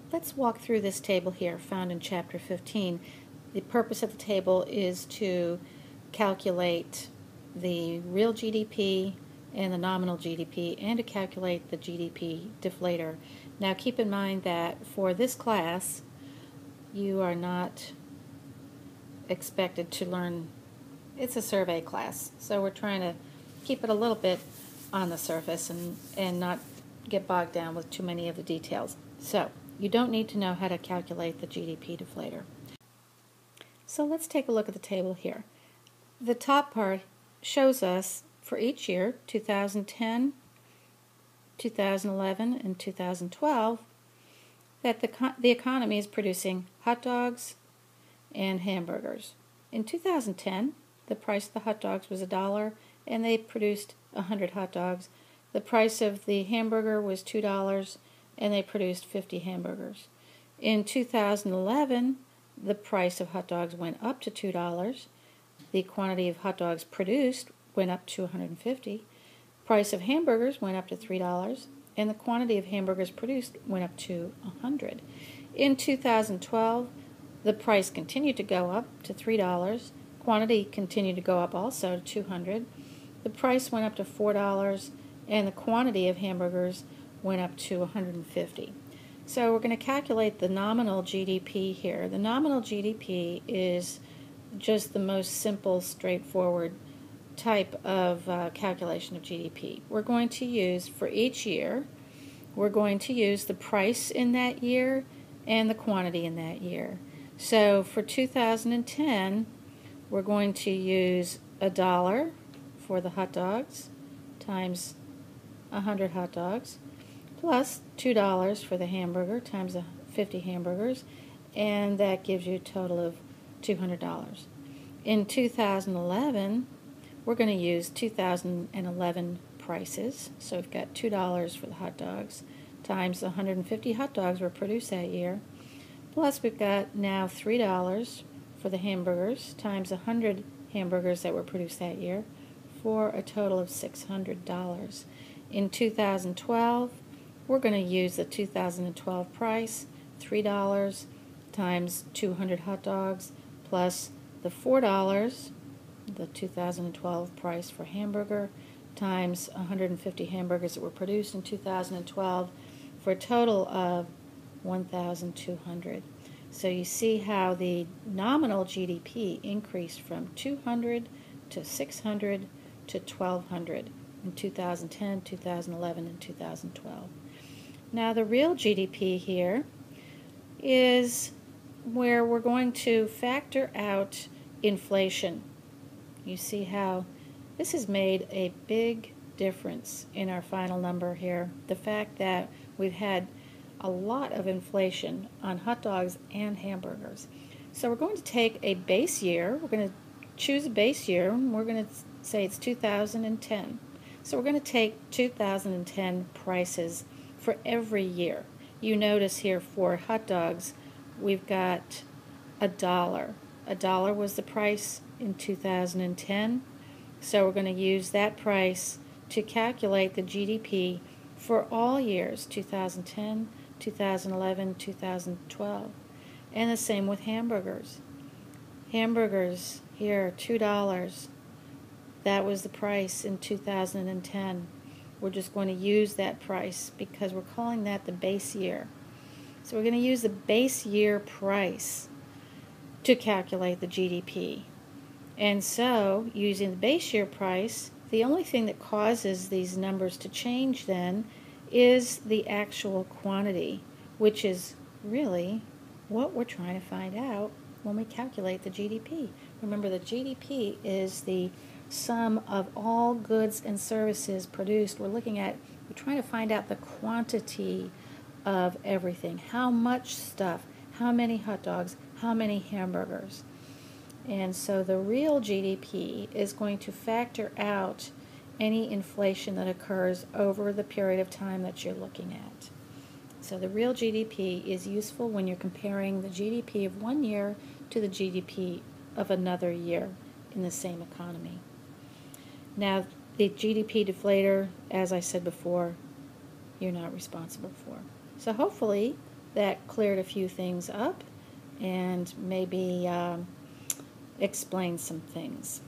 Let's walk through this table here found in Chapter 15. The purpose of the table is to calculate the real GDP and the nominal GDP and to calculate the GDP deflator. Now keep in mind that for this class you are not expected to learn, it's a survey class, so we're trying to keep it a little bit on the surface and not get bogged down with too many of the details. So you don't need to know how to calculate the GDP deflator. So let's take a look at the table here. The top part shows us for each year, 2010, 2011, and 2012, that the economy is producing hot dogs and hamburgers. In 2010, the price of the hot dogs was $1, and they produced 100 hot dogs. The price of the hamburger was $2, and they produced 50 hamburgers. In 2011, the price of hot dogs went up to $2. The quantity of hot dogs produced went up to 150. Price of hamburgers went up to $3, and the quantity of hamburgers produced went up to 100. In 2012, the price continued to go up to $3. Quantity continued to go up also to 200. The price went up to $4, and the quantity of hamburgers went up to 150. So we're going to calculate the nominal GDP here. The nominal GDP is just the most simple, straightforward type of calculation of GDP. We're going to use, for each year, we're going to use the price in that year and the quantity in that year. So for 2010, we're going to use $1 for the hot dogs times 100 hot dogs, plus $2 for the hamburger times 50 hamburgers, and that gives you a total of $200. In 2011, we're going to use 2011 prices, so we've got $2 for the hot dogs times the 150 hot dogs were produced that year, plus we've got now $3 for the hamburgers times 100 hamburgers that were produced that year, for a total of $600. In 2012, we're going to use the 2012 price, $3 times 200 hot dogs, plus the $4, the 2012 price for hamburger, times 150 hamburgers that were produced in 2012, for a total of $1,200. So you see how the nominal GDP increased from 200 to 600 to 1,200 in 2010, 2011, and 2012. Now the real GDP here is where we're going to factor out inflation. You see how this has made a big difference in our final number here. The fact that we've had a lot of inflation on hot dogs and hamburgers. So we're going to take a base year. We're going to choose a base year, and we're going to say it's 2010. So we're going to take 2010 prices for every year. You notice here for hot dogs, we've got $1. $1 was the price in 2010. So we're going to use that price to calculate the GDP for all years, 2010, 2011, 2012. And the same with hamburgers. Hamburgers here, $2. That was the price in 2010. We're just going to use that price because we're calling that the base year. So we're going to use the base year price to calculate the GDP. And so, using the base year price, the only thing that causes these numbers to change then is the actual quantity, which is really what we're trying to find out when we calculate the GDP. Remember, the GDP is the sum of all goods and services produced. We're trying to find out the quantity of everything. How much stuff, how many hot dogs, how many hamburgers. And so the real GDP is going to factor out any inflation that occurs over the period of time that you're looking at. So the real GDP is useful when you're comparing the GDP of one year to the GDP of another year in the same economy. Now, the GDP deflator, as I said before, you're not responsible for. So hopefully that cleared a few things up and maybe explained some things.